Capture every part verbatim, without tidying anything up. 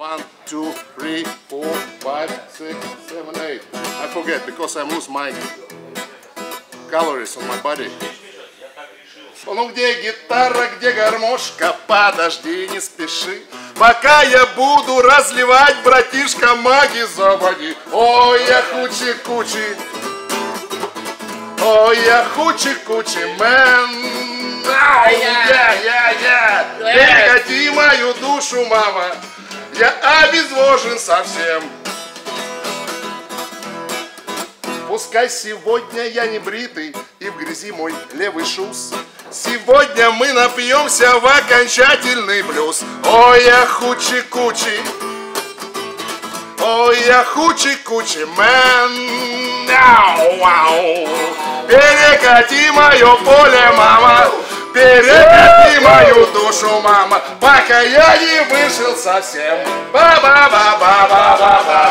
One, two, three, four, five, six, seven, eight. I forget because I lose my calories on my body. Ну где гитара, где гармошка, подожди, не спеши. Пока я буду разливать, братишка, маги заводи. Ой, я хучи-кучи, ой, я хучи-кучи, мэн. Я, я, я, перекати мою душу, мама. Я обезвожен совсем. Пускай сегодня я не бритый и в грязи мой левый шуз. Сегодня мы напьемся в окончательный блюз. Ой, я хучи-кучи, ой, я хучи-кучи, мэн. Перекати мое поле, мама. Перекати мою душу, мама, пока я не вышел совсем. Ба-ба-ба-ба-ба-ба-ба.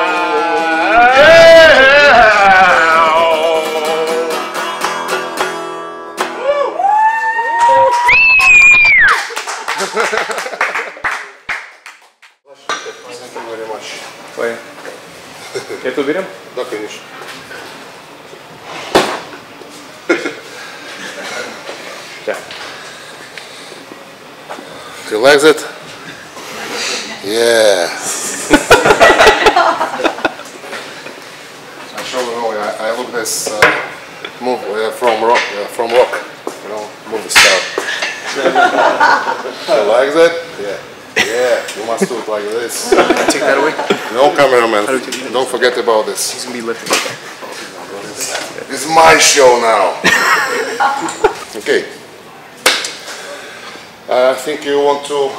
Это уберем? Да, конечно. Да. You like that? Yeah. Actually, no, I, I look this uh, move uh, from rock, uh, from rock, you know, movie star. You like that? Yeah. Yeah, you must do it like this. Take that away. No, cameraman. Don't forget about this. He's gonna be lifting. It's my show now. Okay. I think you want to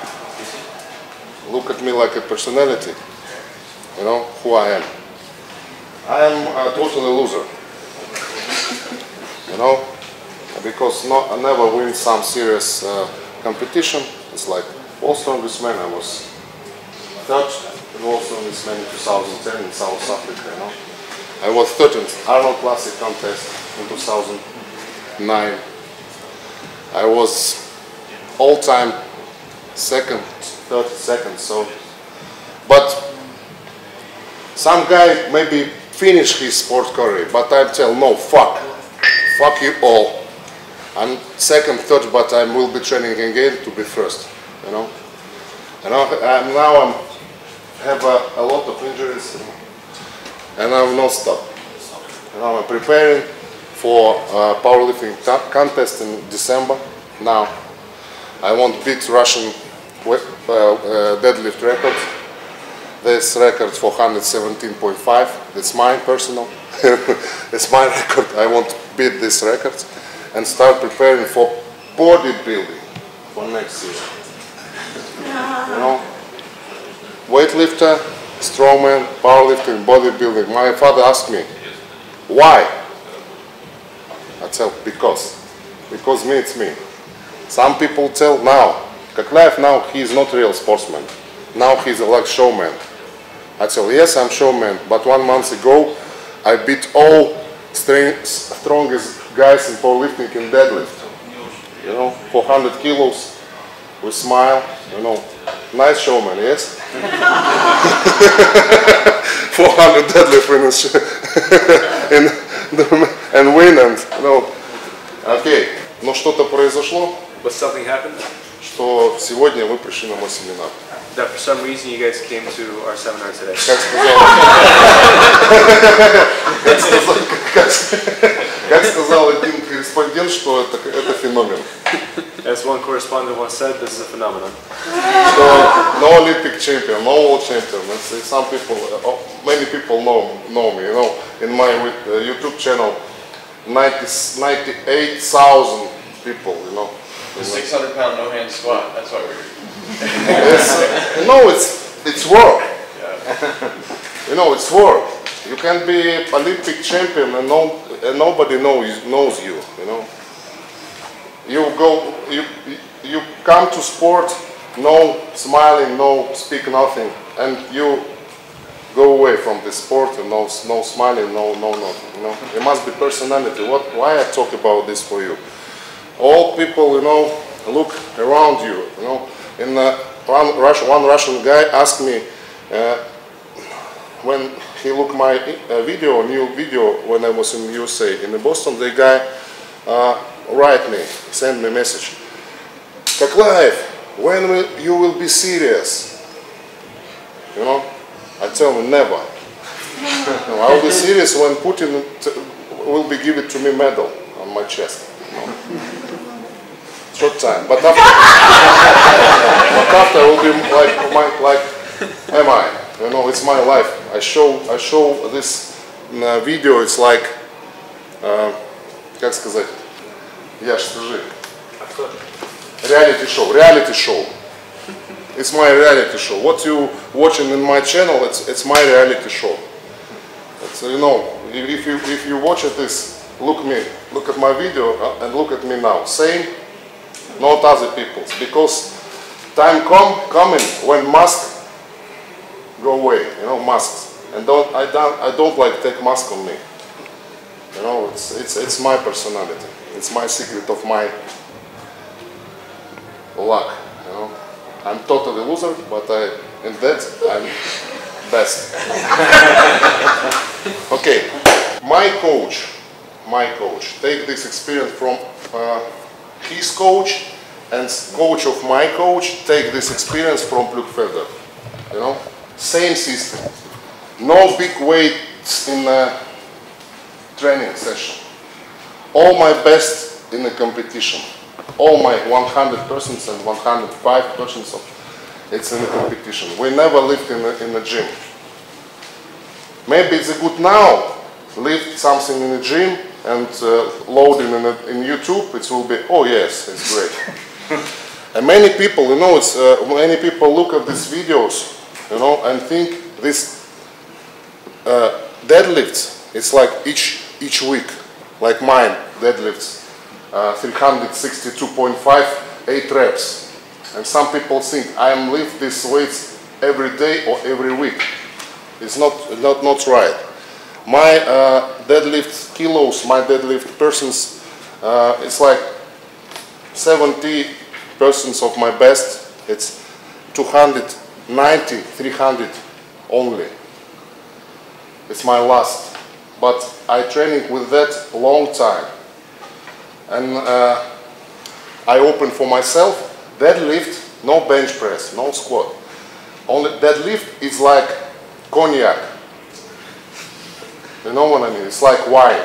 look at me like a personality. You know who I am. I am a total loser. You know, because no, I never win some serious uh, competition. It's like World Strongest Man. I was third in World Strongest Man in two thousand ten in South Africa. You know, I was third in Arnold Classic contest in two thousand nine. I was all-time second, third, second. So, but some guy maybe finish his sport career, but I tell no, fuck, fuck you all. I'm second, third, but I will be training again to be first. You know, and now I'm, now I'm have a, a lot of injuries, and I'm not stop. And now I'm preparing for a powerlifting contest in December. Now I want to beat Russian uh, uh, deadlift record. This record four hundred seventeen point five. That's mine personal. It's my record. I want to beat this record and start preparing for bodybuilding for next year. You know, weightlifter, strongman, powerlifting, bodybuilding. My father asked me, why? I tell because, because me it's me. Some people tell now, Koklyaev now he is not real sportsman. Now he's a like showman. I tell yes, I'm showman, but one month ago I beat all strongest guys in powerlifting in deadlift. You know, four hundred kilos. We smile, you know, nice showman, yes? four hundred deadlift finish and, and win and, you know, okay. Но что-то произошло, But something happened? что сегодня вы пришли на мой семинар. That for some reason you guys came to our seminar today. Как сказал, как сказал, как, как сказал один корреспондент, что это, это феномен. As one correspondent once said, this is a phenomenon. So, no Olympic champion, no world champion. Let's say some people, uh, many people know know me. You know, in my uh, YouTube channel, ninety-eight thousand people. You know, The six hundred pound no hand squat. That's why we're. it's, uh, no, it's it's work. Yeah. You know, it's work. You can be Olympic champion and no, and nobody knows knows you. You know. You go, you you come to sport, no smiling, no speak nothing, and you go away from the sport and no no smiling, no no nothing. You know, it must be personality. What? Why I talk about this for you? All people, you know, look around you. You know, in uh, one, Russian, one Russian guy asked me uh, when he looked my uh, video, new video when I was in U S A, in Boston, the guy uh, write me, send me a message. Koklyaev, when will, you will be serious? You know, I tell him never. I will be serious when Putin t will be given to me medal on my chest. You know? Short time, but after, but after I will be like, my, like, am I? You know, it's my life. I show, I show this uh, video. It's like, uh, как сказать, Яш, скажи. Reality show, reality show. It's my reality show. What you watching in my channel, it's it's my reality show. It's, you know, if you if you watch this, look me, look at my video and look at me now. Same, not other people's, because time come coming when masks go away. You know, masks, and don't I don't I don't like take mask on me. You know, it's it's it's my personality. It's my secret of my luck, you know. I'm totally loser, but I, in that, I'm best. Okay, my coach, my coach, take this experience from uh, his coach, and coach of my coach, take this experience from Efferding. You know, same system. No big weights in a training session. All my best in a competition. All my one hundred percent and one hundred five percent of it's in a competition. We never lift in a, in a gym. Maybe it's a good now lift something in a gym and uh, load in, a, in YouTube. It will be, oh yes, it's great. And many people, you know, it's uh, many people look at these videos, you know, and think this uh, deadlifts. It's like each each week, like mine deadlifts. Uh, three hundred sixty-two point five, eight reps. And some people think I am lift these weights every day or every week. It's not, not, not right. My uh, deadlift kilos, my deadlift persons, uh, it's like seventy percent of my best. It's two hundred ninety, three hundred only. It's my last. But I training with that a long time. And uh, I open for myself, deadlift, no bench press, no squat. Only deadlift is like cognac. You know what I mean? It's like wine.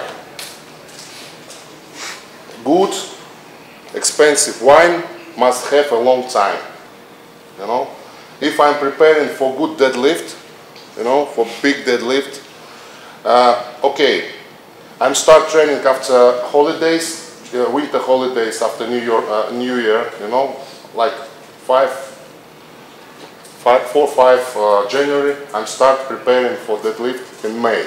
Good, expensive wine must have a long time. You know? If I'm preparing for good deadlift, you know, for big deadlift, uh, okay, I'm start training after holidays. Uh, winter holidays after New Year, uh, New Year, you know, like five, five, four, five uh, January. I'm start preparing for deadlift in May.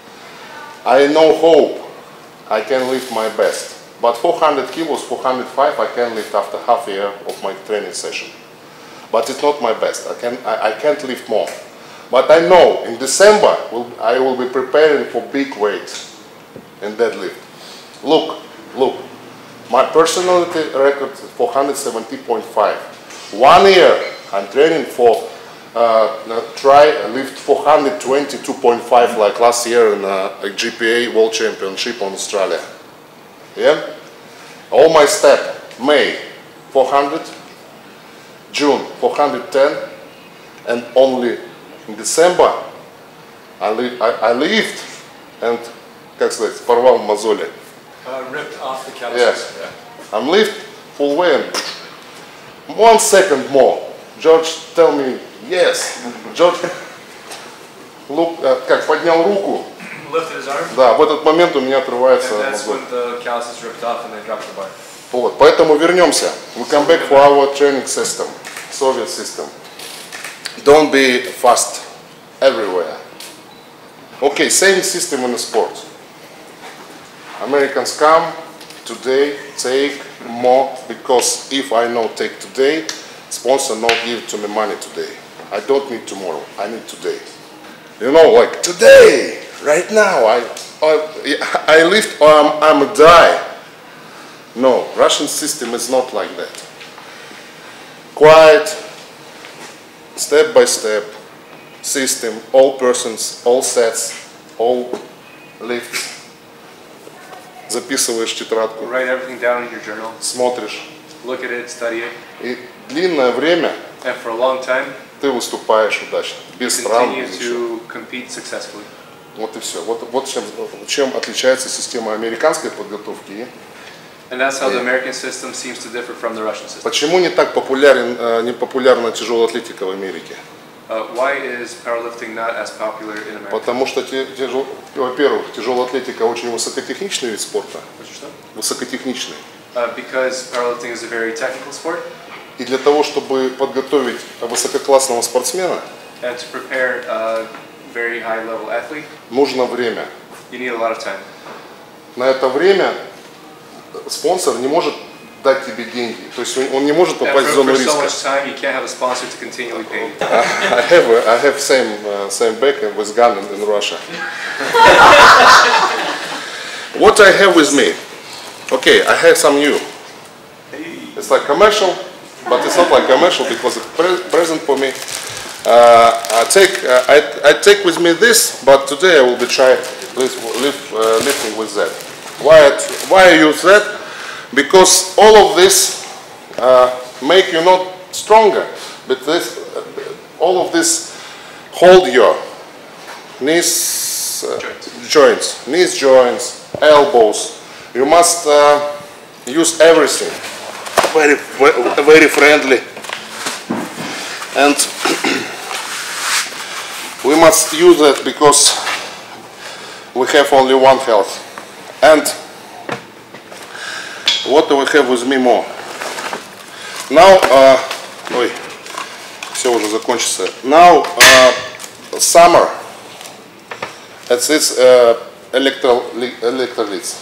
I no hope I can lift my best, but four hundred kilos, four hundred five, I can lift after half a year of my training session. But it's not my best. I can, I, I can't lift more. But I know in December will, I will be preparing for big weights in deadlift. Look, look. My personality record is four hundred seventy point five. One year I'm training for uh, try lift four hundred twenty-two point five like last year in uh, a G P A World Championship on Australia. Yeah. All my step May four hundred, June four hundred ten, and only in December I lift I, I lift and как сказать порвал мозоли. Uh, ripped off the calluses. Yes, yeah. I'm lift full way and one second more. George, tell me yes. George, look, uh, как поднял руку. Lifted his arm. Да, в этот момент у меня отрывается And that's мозоль. when the calluses ripped off and they dropped the bar. Вот, поэтому вернемся. We come back for our training system, Soviet system. Don't be fast everywhere. Okay, same system in the sport. Americans come today, take more, because if I know take today, sponsor not give to me money today. I don't need tomorrow, I need today. You know, like today, right now, I I, I lift or I'm, I'm a die. No, Russian system is not like that. Quiet, step by step, system, all persons, all sets, all lifts. Записываешь тетрадку, Write everything down in your journal. смотришь. Look at it, study it. И длинное время And for a long time, ты выступаешь удачно, без травм, continue без ничего. to compete successfully. Вот и все. Вот, вот чем, чем отличается система американской подготовки. И And that's how the American system seems to differ from the Russian system. почему не так популярен, э, не популярна тяжелая атлетика в Америке? Uh, why is powerlifting not as popular in America? Потому что, те- тяжел- во-первых, тяжелая атлетика очень высокотехничный вид спорта. What's your stuff? Высокотехничный. Uh, because powerlifting is a very technical sport, И для того, чтобы подготовить высококлассного спортсмена, and to prepare a very high-level athlete, нужно время. you need a lot of time. На это время спонсор не может дать тебе деньги. То есть он он не может And попасть в for, зону for so риска. much time, you can't have a sponsor to continually pay you. I have a, I have same uh, same back with gun in, in Russia. What I have with me? Okay, I have some new. It's like commercial, but it's not like commercial because it's pre present for me. Uh, I take uh, I, I take with me this, but today I will be try lift, lift, uh, lifting with that. Why I, why I use that? Because all of this uh, make you not stronger, but this uh, all of this hold your knees uh, Joints. joints, knees joints, elbows. You must uh, use everything. Very, very friendly, and we must use it because we have only one health. And what do we have with me more? Now, uh, ой, все уже закончится. Now, uh, summer. It's it's uh, electro electrolytes.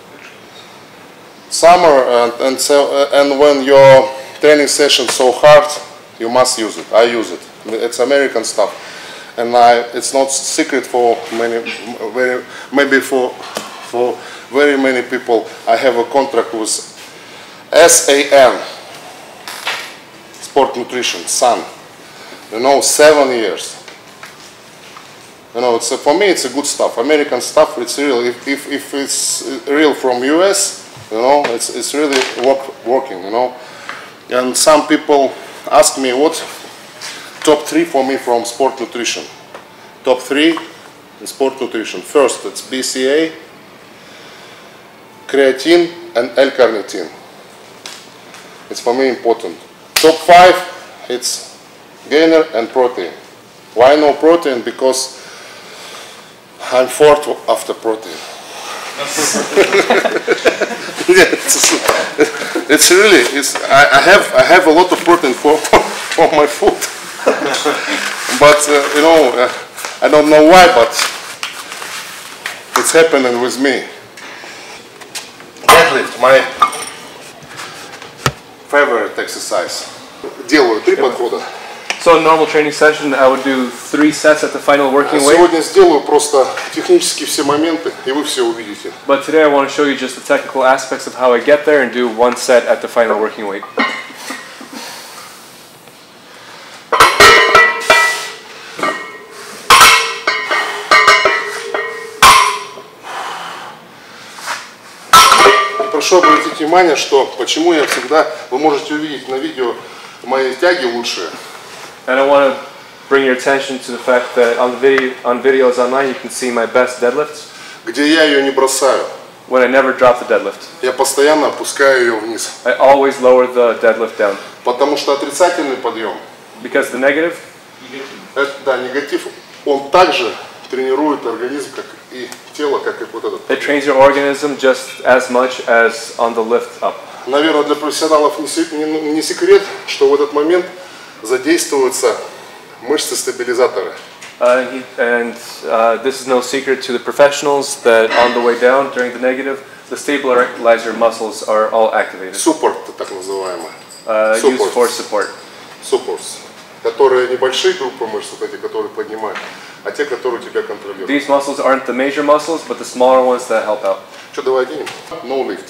Summer and and so uh, and when your training session so hard, you must use it. I use it. It's American stuff, and I, it's not secret for many, very maybe for for very many people. I have a contract with S A N, Sport Nutrition, Sun. You know, seven years. You know, it's a, for me it's a good stuff. American stuff. It's real. If if, if it's real from U S, you know, it's it's really work, working. You know, and some people ask me what top three for me from sport nutrition. Top three in sport nutrition. First, it's B C A, creatine, and L-carnitine. It's for me important. Top five, it's gainer and protein. Why no protein? Because I'm fourth after protein. Yeah, it's, it's really, it's, I, I have I have a lot of protein for, for my food. But uh, you know, uh, I don't know why, but it's happening with me. Deadlift, my favorite exercise. Делаю три подхода. So, in a normal training session, I would do three sets at the final working weight. Сегодня сделаю просто технически все моменты, и вы все увидите. But today I want to show you just the technical aspects of how I get there and do one set at the final working weight. Прошу обратить внимание, что почему я всегда, вы можете увидеть на видео мои тяги лучшие. And I want to bring your attention to the fact that on the video, on videos online, you can see my best deadlifts. Где я ее не бросаю. When I never drop the deadlift. Я постоянно опускаю ее вниз. I always lower the deadlift down. Потому что отрицательный подъем, Because the negative, это, да, негатив, он также тренирует организм, как и тело, как и вот этот. it trains your organism just as much as on the lift up. Наверное, для профессионалов не, се- не- не секрет, что в этот момент задействуются мышцы-стабилизаторы. Uh, he, and uh, this is no secret to the professionals that on the way down during the negative, the stabilizer muscles are all activated. Суппорт, так называемый. Uh, used Support. for support. Суппортс. Которые небольшие группы мышц, вот эти, которые поднимают, а те, которые тебя контролируют. These muscles aren't the major muscles, but the smaller ones that help out. Что, давай оденем? No lift.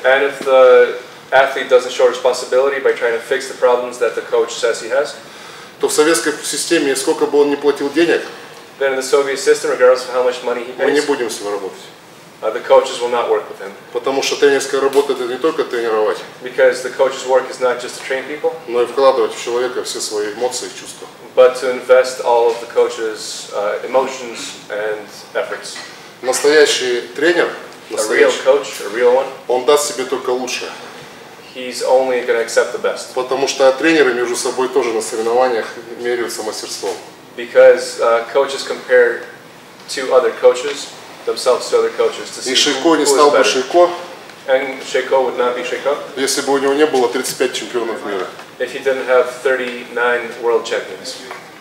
And if the athlete doesn't show responsibility by trying to fix the problems that the coach says he has, то в советской системе, сколько бы он ни платил денег, then in the Soviet system, regardless of how much money he мы не pays, будем с ним работать. uh, the coaches will not work with him. Потому что тренерская работа — это не только тренировать, Because the coach's work is not just to train people, но и вкладывать в человека все свои эмоции и чувства. but to invest all of the coach's uh, emotions and efforts. Настоящий тренер, A real настоящий, coach, a real one, он даст себе только лучшее. he's only going to accept the best. Потому что тренеры между собой тоже на соревнованиях меряются мастерством. Because uh, coaches compare to other coaches, themselves to other coaches, to see И who, Шейко не who стал is бы better. Шейко, And Sheiko would not be Sheiko если бы у него не было тридцать пять чемпионов мира. if he didn't have thirty-nine world champions.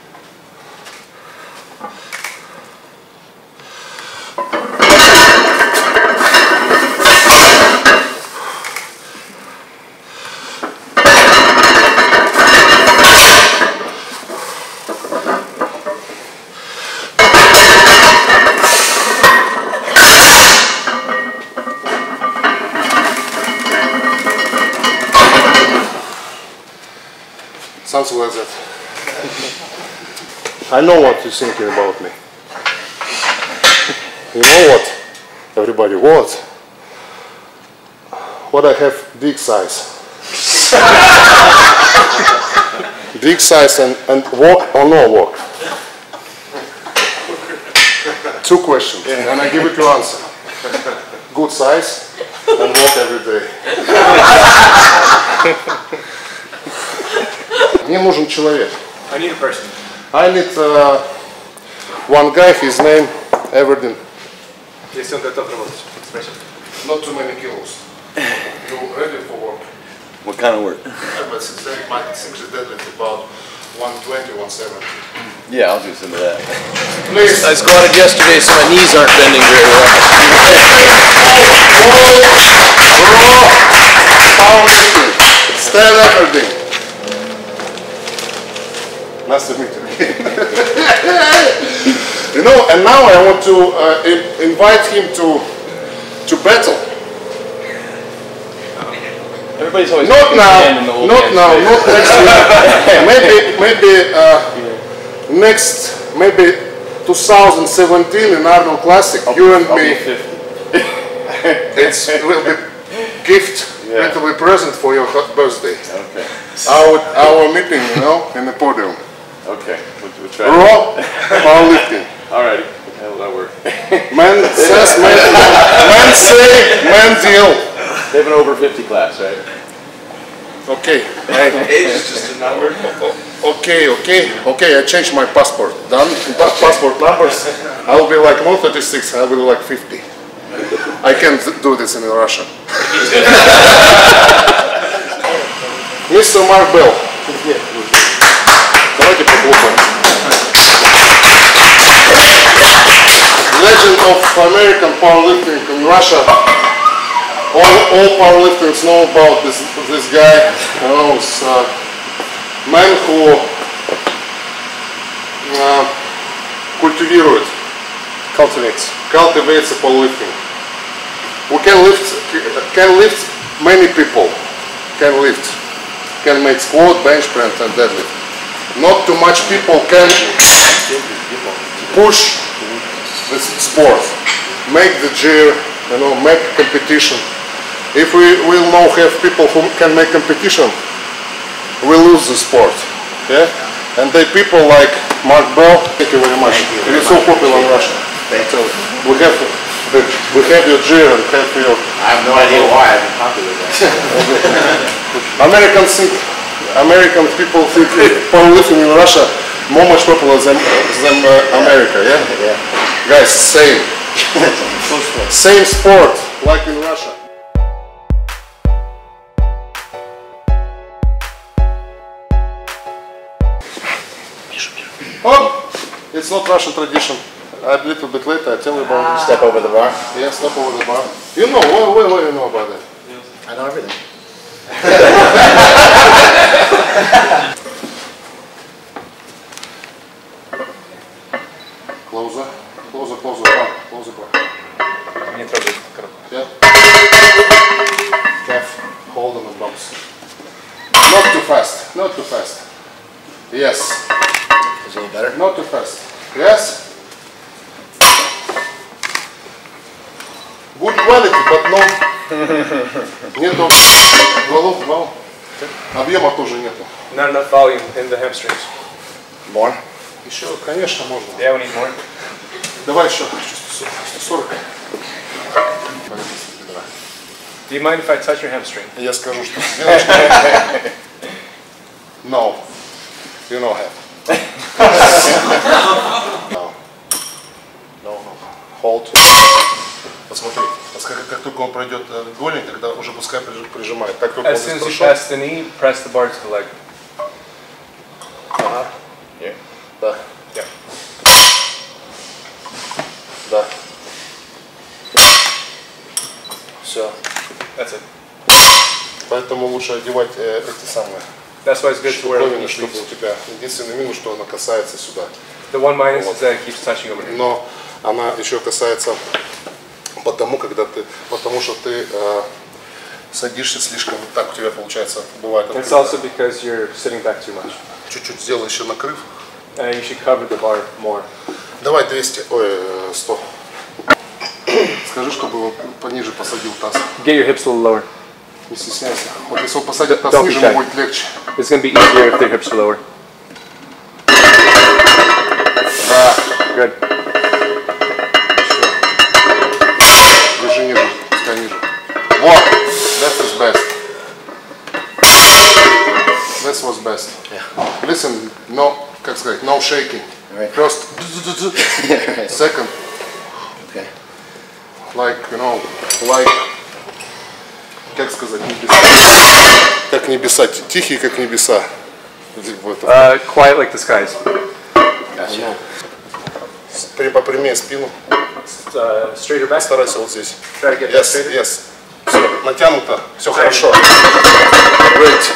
Something like that. I know what you're thinking about me. You know what? Everybody, what? What I have big size. Big size and, and walk or no walk? Two questions, and I give you two answers. Good size and walk every day. Мне нужен человек. I need a person. I need uh, one guy, his name Efferding. Если он готов работать. Спросим. Not too many kilos. You ready for work? What kind of work? Yeah, but it's very much, it's actually deadlift about one twenty, one seventy. Yeah, I'll do some of that. Please. I squatted yesterday, so my knees aren't bending very well. Powerlifting. Stand Efferding. Nice to meet you. You know, and now I want to uh, in invite him to to battle. Everybody's always Not now, in the old not man's now, face. not next week. Maybe, maybe uh, next, maybe two thousand seventeen in Arnold Classic. I'll, you and I'll me. be fifty. It's a little bit gift, Yeah. little bit present for your hot birthday. Okay. Our our meeting, you know, in the podium. Okay. We'll, we'll try. Raw powerlifting. Alrighty. How will that work? Man says, man, man say, man deal. They have an over fifty class, right? Okay. Age is just a number. Okay, okay, okay, I changed my passport. Done? Pa- passport numbers. I will be like one thirty-six, I will be like fifty. I can't do this in Russia. Mister Mark Bell. Давайте похлопаем. Legend of American powerlifting in Russia. All, all powerlifters know about this this guy. You know, it's a man who uh, cultivates, cultivates, cultivates powerlifting. We can lift, can lift many people. Can lift, can make squat, bench press, and deadlift. Not too much people can push this sport, make the gear, you know, make competition. If we will now have people who can make competition, we lose the sport. Yeah? And they people like Mark Bell, thank you very much. It is so popular in Russia. So we have the, we have your gear and have your I have no idea why I've been popular there. American think, American people think powerlifting in Russia more much popular than, than uh, America, yeah? Yeah. Guys, same. Same sport like in Russia. Oh, it's not Russian tradition. A little bit later I tell you about it. Step over the bar. Yeah, step over the bar. You know, what, what, what do you know about that? I know everything. Closer, closer, closer bar, closer bar. Не трогай коробку. Yeah. quality, but no. Нету голов, вау. Объема тоже нету. Not enough volume in the hamstrings. More. Еще, конечно, можно. Yeah, we need more. Давай еще сто сорок. Do you mind if I touch your hamstring? Я скажу, что сделаешь. No. You know have. No. No, no. Hold. Посмотри, как, как только он пройдет голень, тогда уже пускай прижимает. Так только As он soon здесь as you прошел. pass the knee, press the bar to the leg. Ага. Yeah. Да. Yeah. Да. Все. That's it. Поэтому лучше одевать э, эти самые That's why it's good to wear штуковины, knee чтобы у sleeves. тебя единственный минус, что она касается сюда. The one minus is that it keeps touching over here. Но она еще касается потому, когда ты, потому что ты э, садишься слишком, так у тебя получается бывает. It's открыто. also because you're sitting back too much. Чуть-чуть сделай еще накрыв. And you should cover the bar more. Давай двести, ой, э, сто. Скажи, чтобы он пониже посадил таз. Get your hips a little lower. Не стесняйся. Вот если он посадит таз Don't be ниже, shy. ему будет легче. It's going to be easier if their hips are lower. Да. Good. Держи ниже, пускай ниже. Вот, that is best. That was best. Yeah. Listen, no, как сказать, no shaking. Right. First, second, Okay. like, you know, like, как сказать, небеса. Как небеса, тихие, как небеса. Вот. Uh, quiet like the skies. Gotcha. При- Попрямее спину. Uh, straighter back. Старайся вот здесь. Try to get that Yes, straighter. yes. Все, натянуто, все хорошо. Great.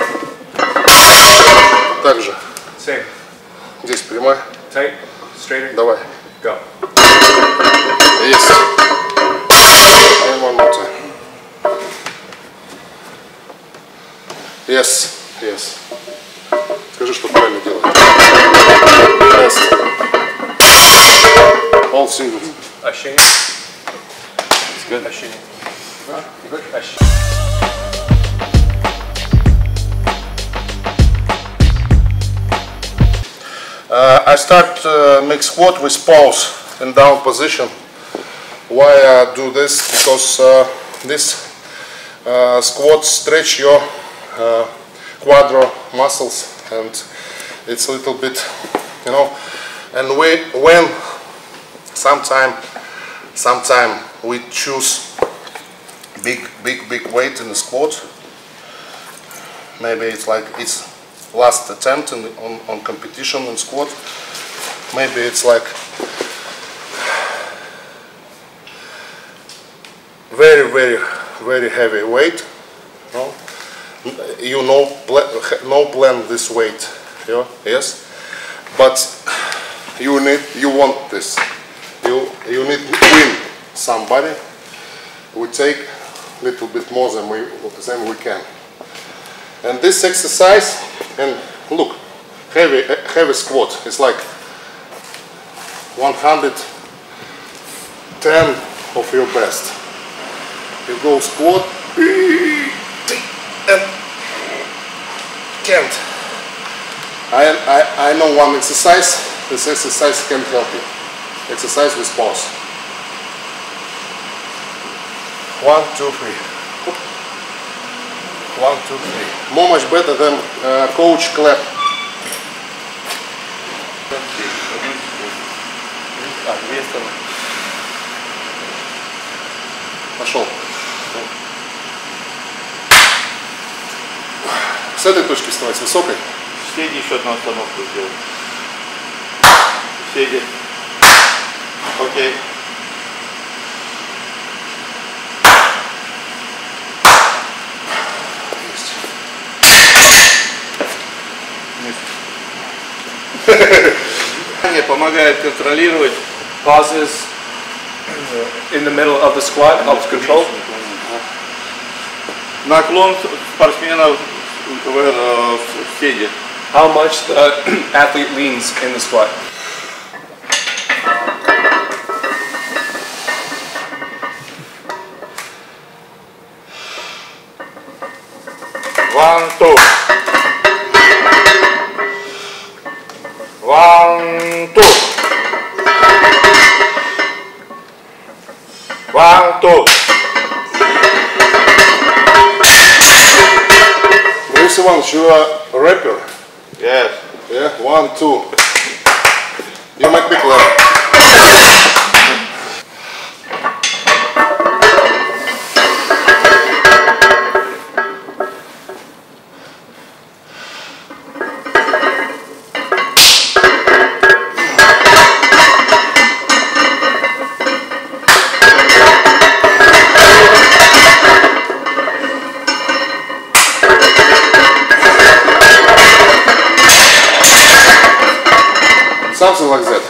Также. Same. Здесь прямая. Tight. Straighter. Давай. Go. Yes. And one more time. Yes, yes. Скажи, что правильно делать. Yes. All singles. Ощущение. It's good. Ощущение. Huh? Good. Ощущение. Uh, I start uh, make squat with pause in down position. Why I do this? Because uh, this uh, squat stretch your uh, quadro muscles, and it's a little bit, you know. And we, when sometime, sometime we choose big, big, big weight in the squat. Maybe it's like it's last attempt in, on, on competition in squat. Maybe it's like very, very, very heavy weight. No? You know, pla- no plan this weight. Yeah? Yes, but you need, you want this. You you need to win somebody. We take a little bit more than we than we can. And this exercise, and look, heavy heavy squat. It's like one hundred ten of your best. You go squat and can't. I, I, I know one exercise. This exercise can help you. Exercise with pause. One, two, three. One, two, three. More much better than uh, coach clap. Пошел. С этой точки вставай, с высокой. Сиди, еще одну остановку сделай. Сиди. Окей. Помогает контролировать. Pauses in the middle of the squat helps control. Наклон спортсмена в, в, в седе. How much the athlete leans in the squat. One, two. One, two. One, two. Boris Ivановich, you are a rapper. Yes. Yeah, one, two. You make me clap. Something like that.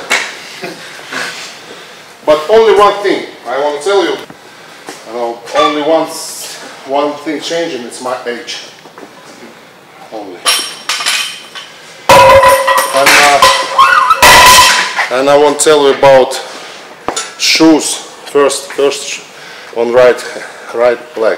But only one thing I want to tell you. You know, only once one thing changing, it's my age. Only. And, uh, and I want to tell you about shoes. First, first on right, right leg.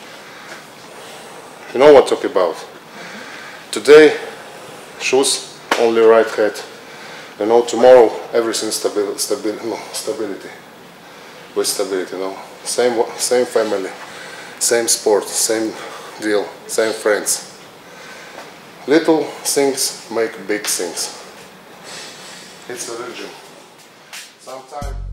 You know what I'm talking about? Today, shoes only right head. You know, tomorrow everything stabil stabil no, stability, with stability, you know. Same, same family, same sport, same deal, same friends. Little things make big things. It's a religion. Sometimes.